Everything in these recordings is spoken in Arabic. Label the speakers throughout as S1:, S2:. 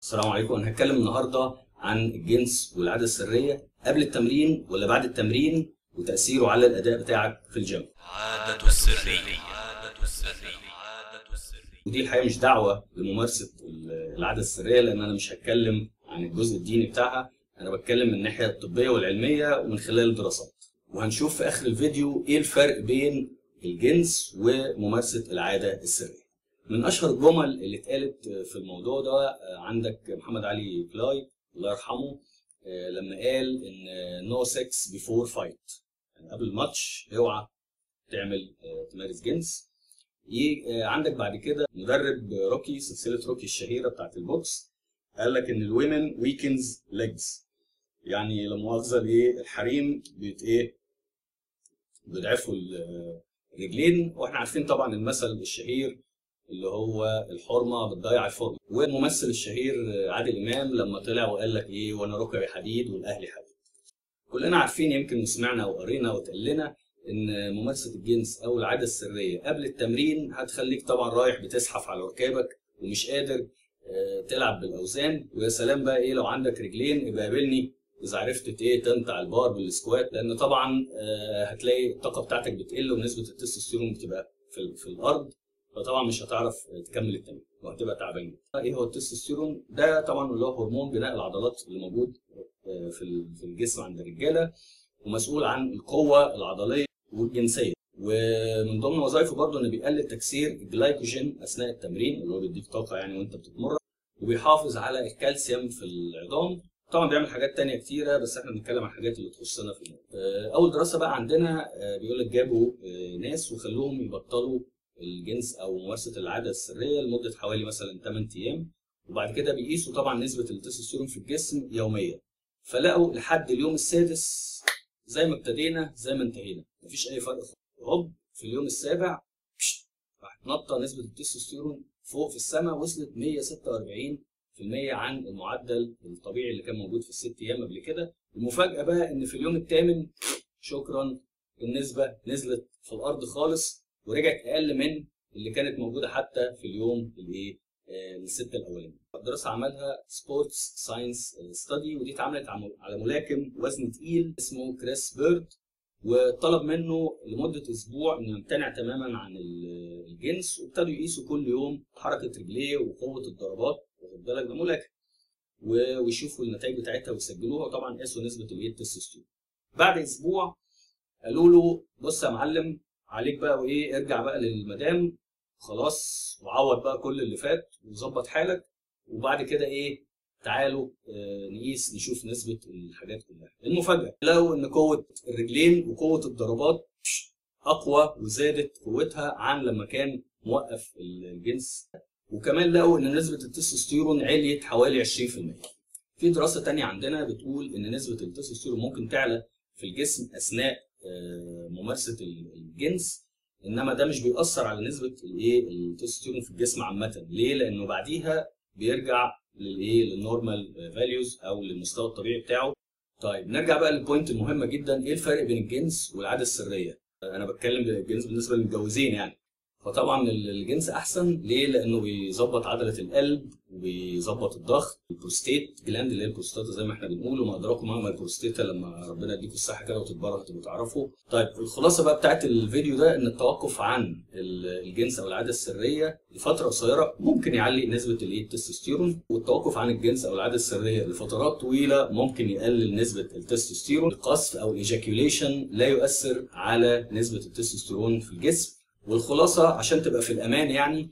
S1: السلام عليكم. انا هتكلم النهارده عن الجنس والعاده السريه قبل التمرين ولا بعد التمرين وتاثيره على الاداء بتاعك في الجيم.
S2: عادة السرية.
S1: ودي الحقيقه مش دعوه لممارسه العاده السريه، لان انا مش هتكلم عن الجزء الديني بتاعها، انا بتكلم من الناحيه الطبيه والعلميه ومن خلال الدراسات. وهنشوف في اخر الفيديو ايه الفرق بين الجنس وممارسه العاده السريه. من اشهر الجمل اللي اتقالت في الموضوع ده عندك محمد علي كلاي الله يرحمه، لما قال ان نو سكس بيفور فايت، يعني قبل الماتش اوعى تمارس جنس. عندك بعد كده مدرب روكي، سلسله روكي الشهيره بتاعت البوكس، قال لك ان الويمن ويكنز ليجز، يعني لا مؤاخذه الحريم بيضعفوا الرجلين. واحنا عارفين طبعا المثل الشهير اللي هو الحرمه بتضيع الفورمه. والممثل الشهير عادل امام لما طلع وقال لك وانا ركبي حديد والاهلي حديد. كلنا عارفين، يمكن سمعنا او قرينا واتقال لنا ان ممارسه الجنس او العاده السريه قبل التمرين هتخليك طبعا رايح بتزحف على ركابك ومش قادر تلعب بالاوزان. ويا سلام بقى لو عندك رجلين يبقى قابلني اذا عرفت تنطع البار بالسكوات، لان طبعا هتلاقي الطاقه بتاعتك بتقل ونسبه التستوستيرون بتبقى في الارض، فطبعا مش هتعرف تكمل التمرين وهتبقى تعبان جدا. ايه هو التستوستيرون؟ ده طبعا اللي هو هرمون بناء العضلات اللي موجود في الجسم عند الرجاله، ومسؤول عن القوه العضليه والجنسيه. ومن ضمن وظائفه برضه انه بيقلل تكسير الجلايكوجين اثناء التمرين اللي هو بيديك طاقه يعني وانت بتتمرن، وبيحافظ على الكالسيوم في العظام. طبعا بيعمل حاجات تانية كتيره بس احنا بنتكلم عن الحاجات اللي تخصنا في الموضوع. اول دراسه بقى عندنا بيقول لك جابوا ناس وخلوهم يبطلوا الجنس او ممارسه العاده السريه لمده حوالي مثلا 8 ايام، وبعد كده بيقيسوا طبعا نسبه التستوستيرون في الجسم يوميا، فلقوا لحد اليوم السادس زي ما ابتدينا زي ما انتهينا، مفيش اي فرق. هوب في اليوم السابع راحت نطه نسبه التستوستيرون فوق في السماء، وصلت 146% عن المعدل الطبيعي اللي كان موجود في ال6 ايام قبل كده. المفاجاه بقى ان في اليوم الثامن شكرا النسبه نزلت في الارض خالص ورجعت اقل من اللي كانت موجوده حتى في اليوم الستة الاولاني. دراسه عملها سبورتس ساينس ستادي، ودي اتعملت على ملاكم وزن تقيل اسمه كريس بيرد، وطلب منه لمده اسبوع انه يمتنع تماما عن الجنس، وابتدوا يقيسوا كل يوم حركه رجليه وقوه الضربات، واخد بالك ده ملاكم، ويشوفوا النتائج بتاعتها ويسجلوها، وطبعا قاسوا نسبه التستوستيرون. بعد اسبوع قالوا له بص يا معلم عليك بقى ارجع بقى للمدام خلاص وعوض بقى كل اللي فات وظبط حالك، وبعد كده تعالوا نقيس نشوف نسبة الحاجات كلها. المفاجأة لقوا ان قوة الرجلين وقوة الضربات اقوى وزادت قوتها عن لما كان موقف الجنس، وكمان لقوا ان نسبة التستوستيرون عليت حوالي 20%. في دراسة تانية عندنا بتقول ان نسبة التستوستيرون ممكن تعلى في الجسم اثناء ممارسه الجنس، انما ده مش بيأثر على نسبه التستوستيرون في الجسم عامه. ليه؟ لانه بعديها بيرجع للنورمال فاليوز او للمستوى الطبيعي بتاعه. طيب نرجع بقى للبوينت المهمه جدا، ايه الفرق بين الجنس والعاده السريه؟ انا بتكلم الجنس بالنسبه للمتجوزين يعني. فطبعا الجنس احسن ليه؟ لانه بيظبط عضله القلب وبيظبط الضغط، البروستيت جلاند اللي هي البروستاتا زي ما احنا بنقول، وما ادراكم ما البروستاتا، لما ربنا يديكم الصحه كده وتتبرع تبقوا تعرفوا. طيب الخلاصه بقى بتاعت الفيديو ده ان التوقف عن الجنس او العاده السريه لفتره قصيره ممكن يعلي نسبه التستوستيرون، والتوقف عن الجنس او العاده السريه لفترات طويله ممكن يقلل نسبه التستوستيرون. القذف او الايجاكيوليشن لا يؤثر على نسبه التستوستيرون في الجسم. والخلاصه عشان تبقى في الامان يعني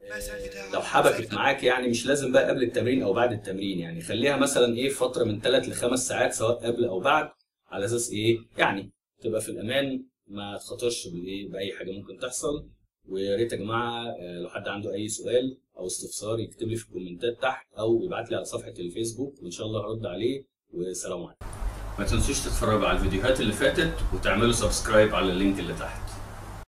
S1: لو حبكت معاك يعني مش لازم بقى قبل التمرين او بعد التمرين، يعني خليها مثلا فتره من 3 ل 5 ساعات سواء قبل او بعد، على اساس يعني تبقى في الامان ما تخاطرش باي حاجه ممكن تحصل. ويا ريت يا جماعه لو حد عنده اي سؤال او استفسار يكتب لي في الكومنتات تحت او يبعت لي على صفحه الفيسبوك وان شاء الله هرد عليه. والسلام عليكم. ما تنسوش تتفرجوا على الفيديوهات اللي فاتت وتعملوا سبسكرايب على اللينك اللي تحت.